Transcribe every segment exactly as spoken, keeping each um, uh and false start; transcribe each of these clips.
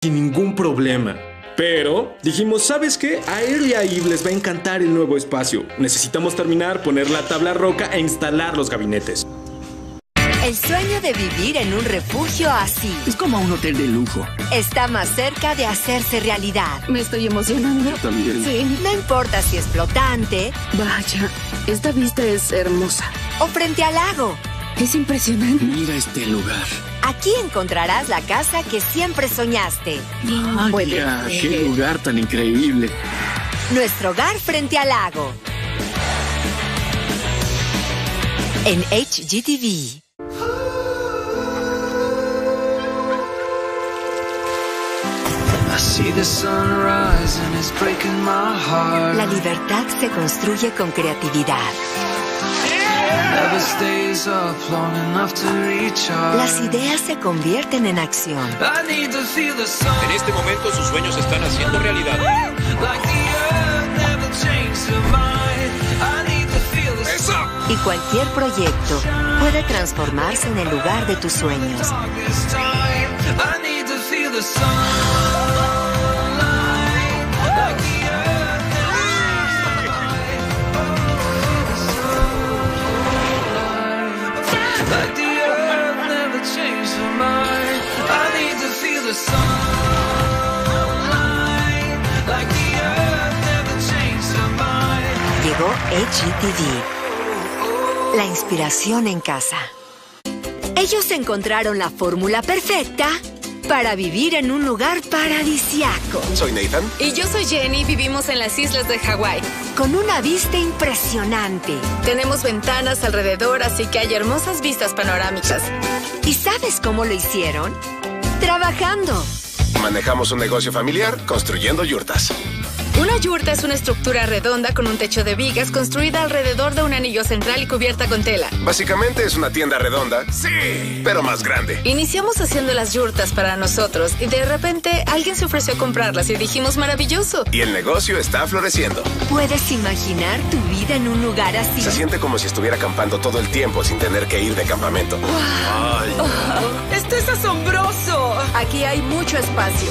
sin ningún problema. Pero dijimos, ¿sabes qué? A él y a Eve les va a encantar el nuevo espacio. Necesitamos terminar, poner la tabla roca e instalar los gabinetes. El sueño de vivir en un refugio así es como un hotel de lujo. Está más cerca de hacerse realidad. Me estoy emocionando. Yo también. Sí. No importa si es flotante. Vaya, esta vista es hermosa. O frente al lago. Es impresionante. Mira este lugar. Aquí encontrarás la casa que siempre soñaste. Vaya, qué lugar tan increíble. Nuestro hogar frente al lago. En H G T V. La libertad se construye con creatividad. Las ideas se convierten en acción. En este momento sus sueños se están haciendo realidad. ¡Eso! Y cualquier proyecto puede transformarse en el lugar de tus sueños. Llegó H G T V. La inspiración en casa. Ellos encontraron la fórmula perfecta para vivir en un lugar paradisiaco. Soy Nathan. Y yo soy Jenny. Vivimos en las islas de Hawái. Con una vista impresionante. Tenemos ventanas alrededor, así que hay hermosas vistas panorámicas. ¿Y sabes cómo lo hicieron? Trabajando. Manejamos un negocio familiar construyendo yurtas. Una yurta es una estructura redonda con un techo de vigas construida alrededor de un anillo central y cubierta con tela. Básicamente es una tienda redonda, sí, pero más grande. Iniciamos haciendo las yurtas para nosotros y de repente alguien se ofreció a comprarlas y dijimos maravilloso. Y el negocio está floreciendo. ¿Puedes imaginar tu vida en un lugar así? Se siente como si estuviera acampando todo el tiempo sin tener que ir de campamento. Wow. Ay. Oh, ¡esto es asombroso! Aquí hay mucho espacio.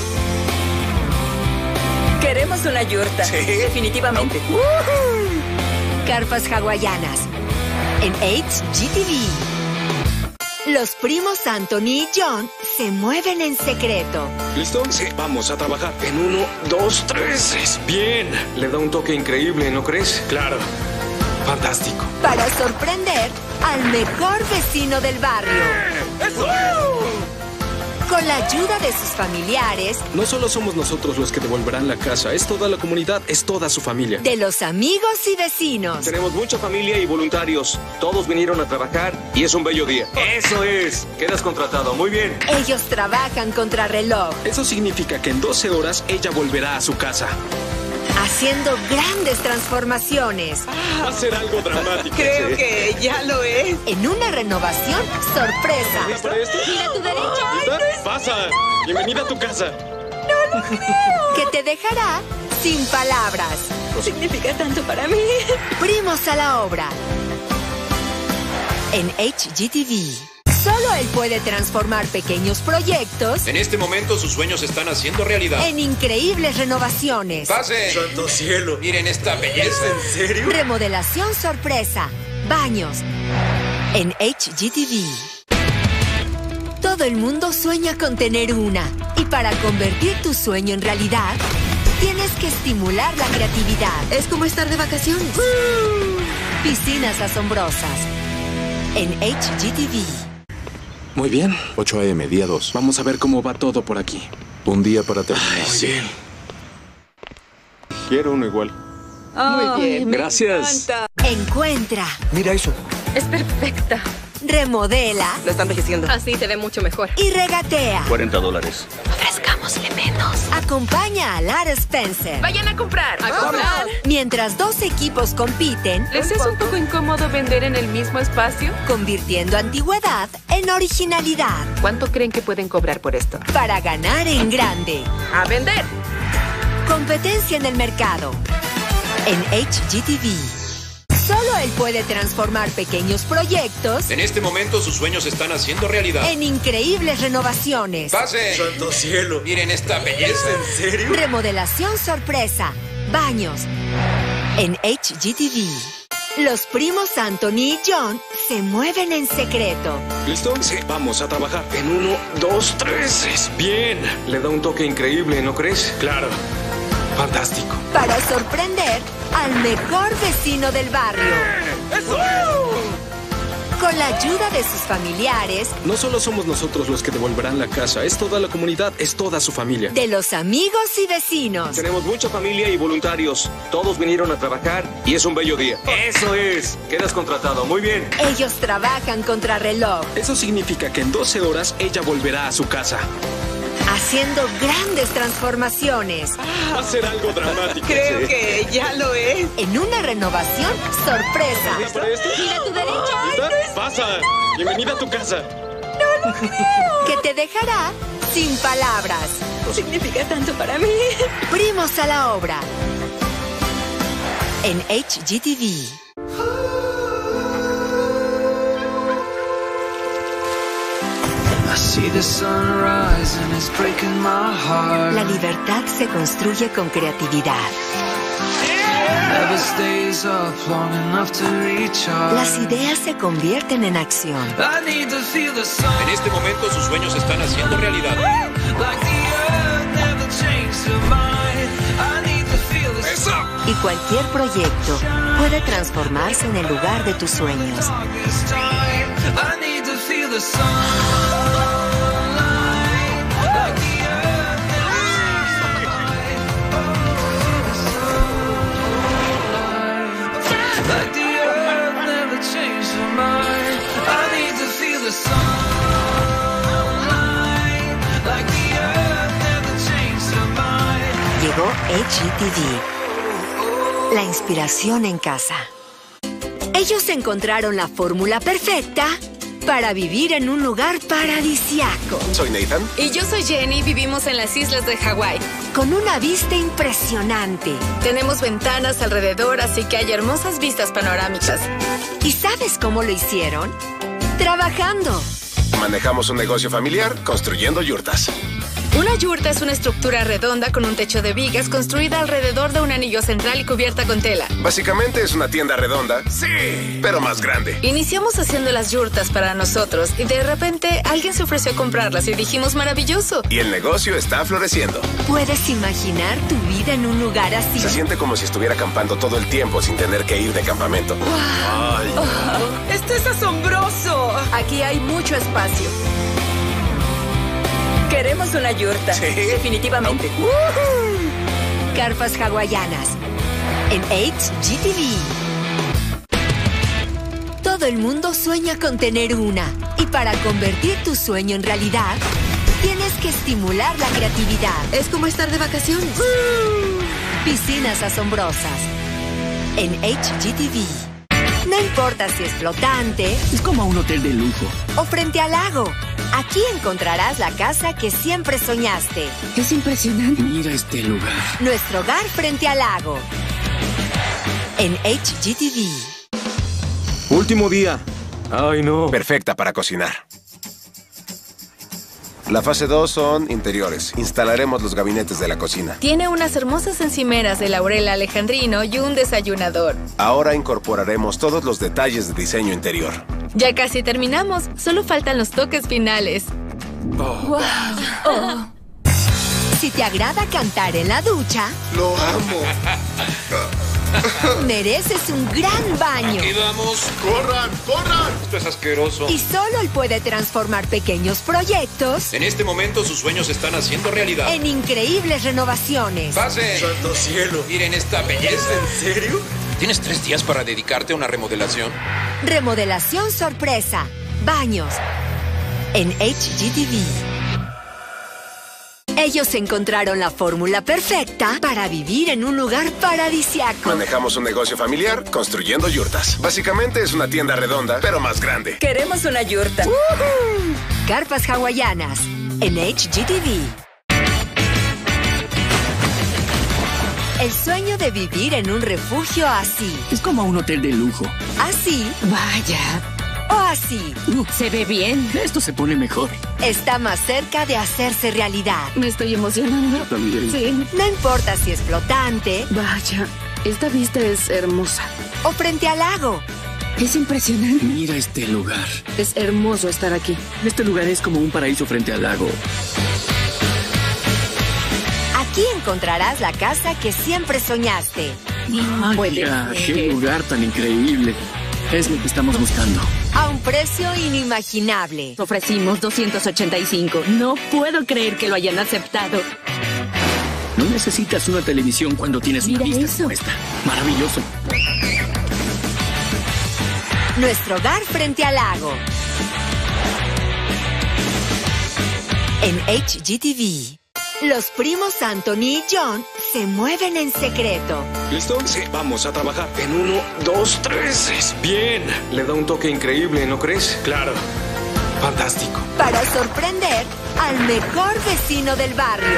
Queremos una yurta. Sí. Definitivamente. No. Uh-huh. Carpas hawaianas. En H G T V. Los primos Anthony y John se mueven en secreto. ¿Listo? Sí. Vamos a trabajar. En uno, dos, tres. Bien. Le da un toque increíble, ¿no crees? Claro. Fantástico. Para sorprender al mejor vecino del barrio. ¡Eso! Con la ayuda de sus familiares. No solo somos nosotros los que devolverán la casa, es toda la comunidad, es toda su familia. De los amigos y vecinos. Tenemos mucha familia y voluntarios. Todos vinieron a trabajar y es un bello día. ¡Eso es! Quedas contratado. Muy bien. Ellos trabajan contra reloj. Eso significa que en doce horas ella volverá a su casa. Haciendo grandes transformaciones. Va a ser algo dramático. Creo ¿sí? que ya lo es. En una renovación sorpresa. ¿Lista para esto? Mira a tu derecha. ¿Lista? ¡Pasa! Bienvenida a tu casa. No lo creo. Que te dejará sin palabras. Significa tanto para mí. Primos a la obra. En H G T V. Solo él puede transformar pequeños proyectos En este momento sus sueños se están haciendo realidad. en increíbles renovaciones. ¡Pase! ¡Santo cielo! Miren esta belleza. ¿En serio? Remodelación sorpresa. Baños. En H G T V. Todo el mundo sueña con tener una. Y para convertir tu sueño en realidad, tienes que estimular la creatividad. Es como estar de vacaciones. Piscinas asombrosas. En H G T V. Muy bien. ocho a eme, día dos. Vamos a ver cómo va todo por aquí. Un día para terminar. Ay, sí. Quiero uno igual. Muy bien. Gracias. Encuentra. Mira eso. Es perfecta. Remodela. Lo están envejeciendo. Así se ve mucho mejor. Y regatea. cuarenta dólares. Ofrezcámosle menos. Acompaña a Lara Spencer. Vayan a comprar. A comprar. Mientras dos equipos compiten, ¿Les es un poco incómodo vender en el mismo espacio? convirtiendo antigüedad en originalidad. ¿Cuánto creen que pueden cobrar por esto? Para ganar en grande. ¡A vender! Competencia en el mercado. En H G T V. Solo él puede transformar pequeños proyectos En este momento sus sueños se están haciendo realidad. en increíbles renovaciones. ¡Pase! ¡Santo cielo! Miren esta belleza. ¿En serio? Remodelación sorpresa. Baños. En H G T V. Los primos Anthony y John se mueven en secreto. ¿Listo? Sí. Vamos a trabajar. En uno, dos, tres. Bien. Le da un toque increíble, ¿no crees? Claro. Fantástico. Para sorprender al mejor vecino del barrio. Con la ayuda de sus familiares, No solo somos nosotros los que devolverán la casa, es toda la comunidad, es toda su familia. de los amigos y vecinos. Tenemos mucha familia y voluntarios. Todos vinieron a trabajar y es un bello día. Eso es. Quedas contratado. Muy bien. Ellos trabajan contra reloj, Eso significa que en doce horas ella volverá a su casa. haciendo grandes transformaciones Va a ser algo dramático. Creo Sí. que ya lo es. en una renovación sorpresa. ¿Lista para esto? Gira a tu derecha. ¿Lista? ¡Pasa! Bienvenida a tu casa. Que te dejará sin palabras. Significa tanto para mí. Primos a la obra. En H G T V. I see the sunrise and it's breaking my heart. La libertad se construye con creatividad. Never stays up long enough to recharge. Las ideas se convierten en acción. I need to feel the sun. En este momento sus sueños se están haciendo realidad. Like the earth never changed her mind. I need to feel the sun. Y cualquier proyecto puede transformarse en el lugar de tus sueños. This time. I need to feel the sun. Like the earth never changed her mind. Like the earth never changed her mind. I need to feel the sunlight. Like the earth never changed her mind. Llegó H G T V. La inspiración en casa. Ellos encontraron la fórmula perfecta para vivir en un lugar paradisiaco, Soy Nathan. Y yo soy Jenny, vivimos en las islas de Hawái. con una vista impresionante. Tenemos ventanas alrededor, así que hay hermosas vistas panorámicas. ¿Y sabes cómo lo hicieron? Trabajando. Manejamos un negocio familiar construyendo yurtas. Una yurta es una estructura redonda con un techo de vigas construida alrededor de un anillo central y cubierta con tela. Básicamente es una tienda redonda. Sí, pero más grande. Iniciamos haciendo las yurtas para nosotros y de repente alguien se ofreció a comprarlas y dijimos maravilloso. Y el negocio está floreciendo. ¿Puedes imaginar tu vida en un lugar así? Se siente como si estuviera acampando todo el tiempo sin tener que ir de campamento. Ay. Esto es asombroso. Aquí hay mucho espacio. Queremos una yurta. Sí. Definitivamente. Carpas hawaianas. En H G T V. Todo el mundo sueña con tener una. Y para convertir tu sueño en realidad, tienes que estimular la creatividad. Es como estar de vacaciones. Piscinas asombrosas. En H G T V. No importa si es flotante Es como un hotel de lujo. o frente al lago. Aquí encontrarás la casa que siempre soñaste. Es impresionante. Mira este lugar. Nuestro hogar frente al lago. En H G T V. Último día. Ay, no. Perfecta para cocinar. La fase dos son interiores. Instalaremos los gabinetes de la cocina. Tiene unas hermosas encimeras de laurel alejandrino y un desayunador. Ahora incorporaremos todos los detalles de diseño interior. Ya casi terminamos, solo faltan los toques finales. Si te agrada cantar en la ducha, Lo amo. mereces un gran baño. Aquí vamos. ¡Corran! ¡Corran! Esto es asqueroso. Y solo él puede transformar pequeños proyectos En este momento sus sueños se están haciendo realidad. en increíbles renovaciones. ¡Pase! ¡Santo cielo! Miren esta belleza. ¿En serio? ¿Tienes tres días para dedicarte a una remodelación? Remodelación sorpresa. Baños. En H G T V. Ellos encontraron la fórmula perfecta para vivir en un lugar paradisiaco. Manejamos un negocio familiar construyendo yurtas. Básicamente es una tienda redonda, pero más grande. Queremos una yurta. Carpas hawaianas. En H G T V. El sueño de vivir en un refugio así. Es como un hotel de lujo. Así. Vaya. O así. Uh, Se ve bien. esto se pone mejor. Está más cerca de hacerse realidad. Me estoy emocionando. También. Sí. No importa si es flotante Vaya. Esta vista es hermosa. o frente al lago. Es impresionante. Mira este lugar. Es hermoso estar aquí. Este lugar es como un paraíso frente al lago. Aquí encontrarás la casa que siempre soñaste. Vaya, qué lugar tan increíble. Es lo que estamos buscando. A un precio inimaginable. Ofrecimos doscientos ochenta y cinco. No puedo creer que lo hayan aceptado. No necesitas una televisión cuando tienes una Mira vista eso. como esta. Maravilloso. Nuestro hogar frente al lago. En H G T V. Los primos Anthony y John se mueven en secreto. ¿Listo? Sí. Vamos a trabajar. En uno, dos, tres. Bien. Le da un toque increíble, ¿no crees? Claro. Fantástico. Para sorprender al mejor vecino del barrio.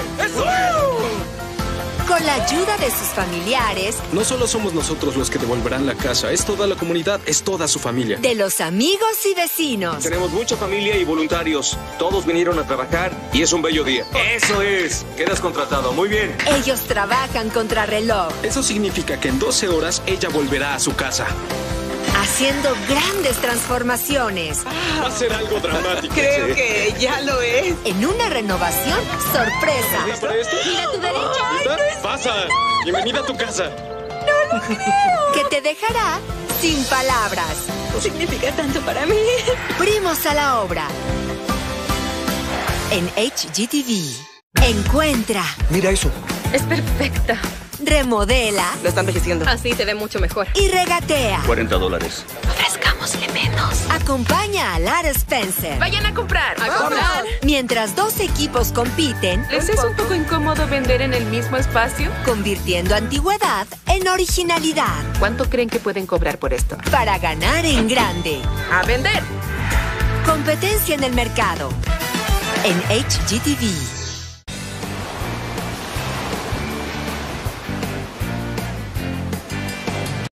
Con la ayuda de sus familiares, No solo somos nosotros los que devolverán la casa, es toda la comunidad, es toda su familia. de los amigos y vecinos. Tenemos mucha familia y voluntarios. Todos vinieron a trabajar y es un bello día. Eso es. Quedas contratado. Muy bien. Ellos trabajan contra reloj, Eso significa que en doce horas ella volverá a su casa. haciendo grandes transformaciones Va a ser algo dramático. Creo que ya lo es. en una renovación sorpresa. ¿Lista para esto? Mira a tu derecha. ¿Lista? Pasa. Bienvenida a tu casa. Que te dejará sin palabras. Significa tanto para mí. Primos a la obra. En H G T V. Encuentra, Mira eso. Es perfecta. remodela Lo están envejeciendo. Así te ve mucho mejor. y regatea. cuarenta dólares. Ofrezcámosle menos. Acompaña a Lara Spencer. Vayan a comprar. A comprar. Mientras dos equipos compiten, ¿Les es un poco incómodo vender en el mismo espacio? convirtiendo antigüedad en originalidad ¿Cuánto creen que pueden cobrar por esto? para ganar en grande. ¡A vender! Competencia en el mercado. En H G T V.